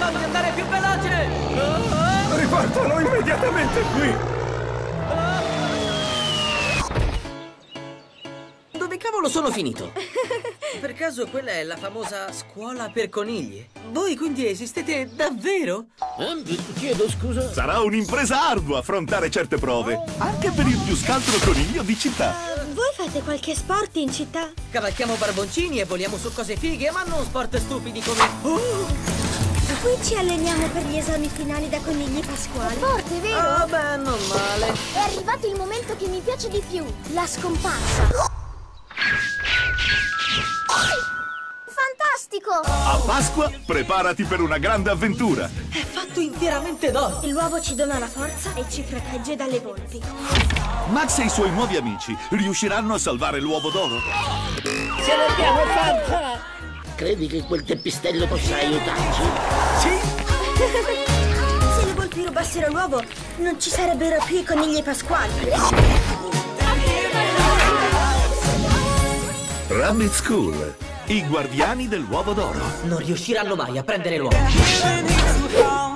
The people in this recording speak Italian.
fammi andare più veloce! Riportalo immediatamente qui! Dove cavolo sono finito? Per caso quella è la famosa scuola per conigli? Voi quindi esistete davvero? Chiedo scusa. Sarà un'impresa ardua affrontare certe prove, anche per il più scaltro coniglio di città. Voi fate qualche sport in città? Cavalchiamo barboncini e voliamo su cose fighe, ma non sport stupidi come... Qui ci alleniamo per gli esami finali da conigli pasquali. Forte, vero? Ah, beh, non male. È arrivato il momento che mi piace di più, la scomparsa. Fantastico! A Pasqua, preparati per una grande avventura. È fatto interamente d'oro. L'uovo ci dona la forza e ci protegge dalle volpi. Max e i suoi nuovi amici riusciranno a salvare l'uovo d'oro? Ce l'abbiamo fatta! Credi che quel teppistello possa aiutarci? Sì? Se le volpi rubassero l'uovo, non ci sarebbero più i conigli pasquali. Rabbit School, i guardiani dell'uovo d'oro. Non riusciranno mai a prendere l'uovo.